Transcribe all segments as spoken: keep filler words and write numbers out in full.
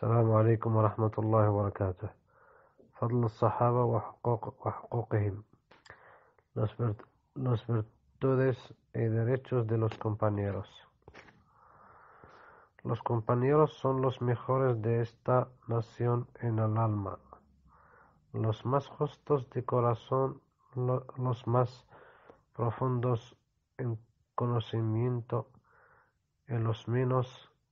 السلام عليكم ورحمة الله وبركاته. فضل الصحابة وحقوق وحقوقهم. Los, vir- los virtudes y derechos de los compañeros. Los compañeros son los mejores de esta nación en el alma, los más justos de corazón, lo- los más profundos en conocimiento y los menos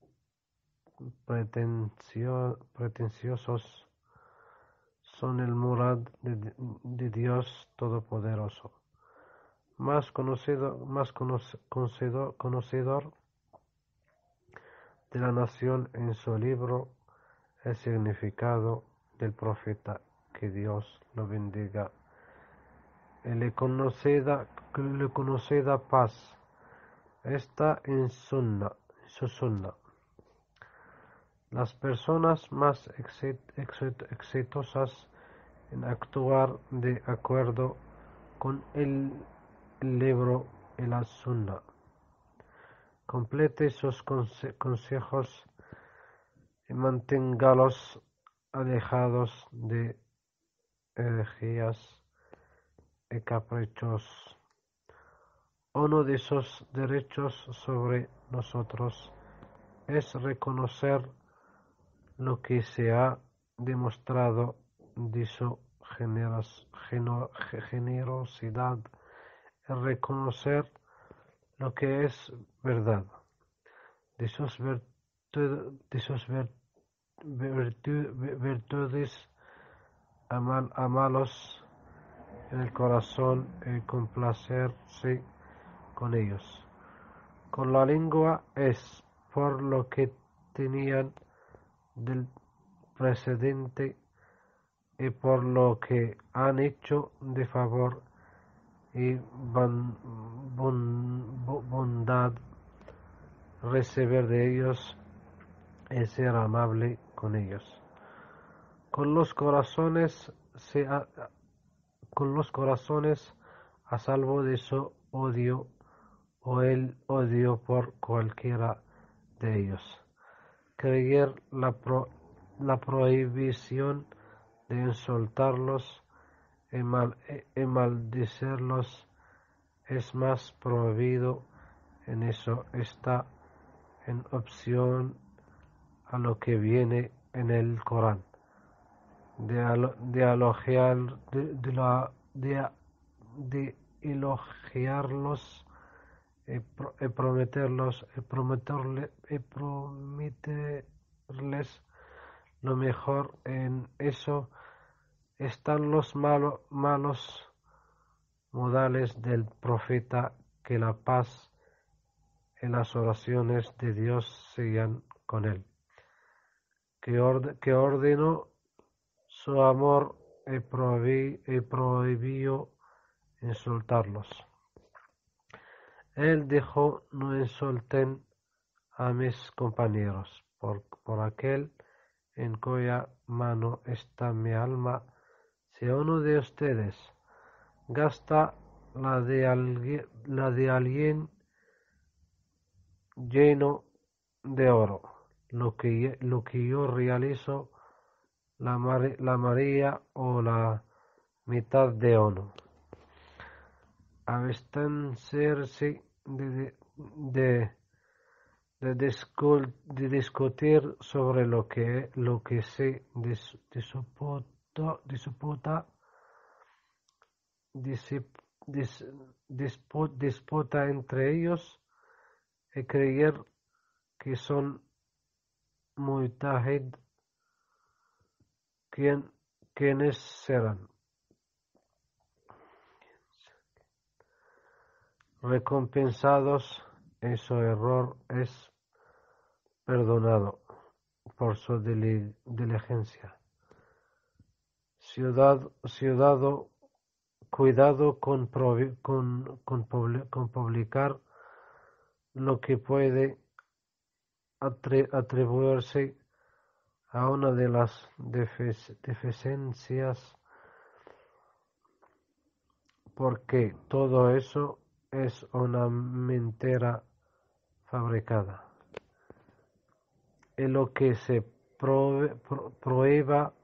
pretencio- pretenciosos son el murad de, de Dios Todopoderoso, más conocido, más conoce- conocedor, conocedor de la nación en su libro el significado del profeta, que Dios lo bendiga, y le conocida, que le conocida paz, está en sunna, en su sunna. Las personas más exit- exit- exitosas en actuar de acuerdo con el libro y la sunna. Complete sus conse- consejos y manténgalos alejados de herejías y caprichos. Uno de sus derechos sobre nosotros es reconocer lo que se ha demostrado de su generos- geno- ge- generosidad y reconocer lo que es verdad de sus virtu- de sus vir- virtu- virtudes amal- amalos en el corazón y complacerse con ellos. Con la lengua es por lo que tenían del precedente y por lo que han hecho de favor y ban- bon- bo- bondad recibir de ellos y ser amable con ellos. Con los corazones se ha- con los corazones a salvo de su odio o el odio por cualquiera de ellos. Creer la, pro- la prohibición de insultarlos y, mal- y maldecirlos es más prohibido, en eso está en opción a lo que viene en el Corán, de, alo- de elogiar, de, de la- de- de elogiarlos y, pro- y prometerlos y prometerle- y prometerles lo mejor. En eso están los malo- malos modales del profeta, que la paz y las oraciones de Dios sean con él, que, orde- que ordenó su amor y, prohibi- y prohibió insultarlos. Él dijo: no insulten a mis compañeros, por, por aquel en cuya mano está mi alma. Si uno de ustedes gasta la de alguien, la de alguien lleno de oro, lo que, lo que yo realizo, la, mare- la María o la mitad de uno, abstenerse de, de, de, de discu- de discutir sobre lo que, lo que se dis- disputa, disputa, disip- dis- dispu- disputa entre ellos, y creer que son mujtahid, quien, quienes serán recompensados y su error es perdonado por su dili- diligencia. Ciudad, ciudadano, cuidado con, provi- con, con publi- con publicar lo que puede atri- atribuirse a una de las defic- deficiencias, porque todo eso es una mentira fabricada. Y lo que se prove- pro- prueba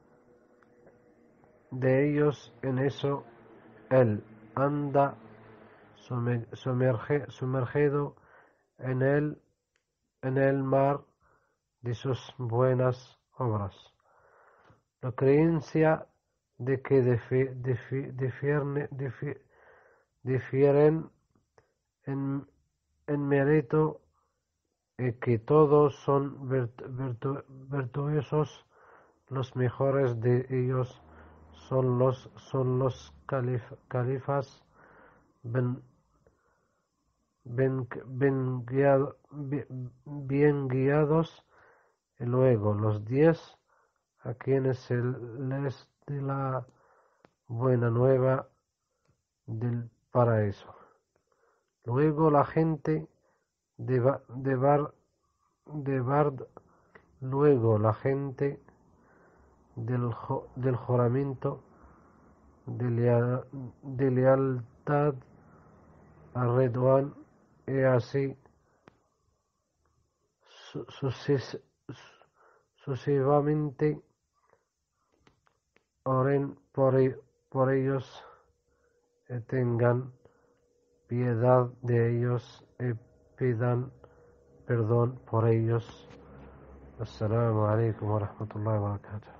de ellos en eso. Él anda sume- sumerge- sumergido en el, en el mar de sus buenas obras. La creencia de que difi- difi- difierne- difi- difieren en, en mérito y que todos son virt- virtu- virtuosos, los mejores de ellos son los, son los calif- califas ben- ben- ben guiado- bi- bien guiados, y luego los diez a quienes se les dé la buena nueva del paraíso. Luego la gente de, Ba- de, Bar, de Bard, luego la gente del, jo- del juramento de, lea- de lealtad a Redwan, y así su- suces- su- sucesivamente. Oren por, e- por ellos y tengan piedad de ellos y pidan perdón por ellos. Assalamu alaikum wa rahmatullahi wa barakatuh.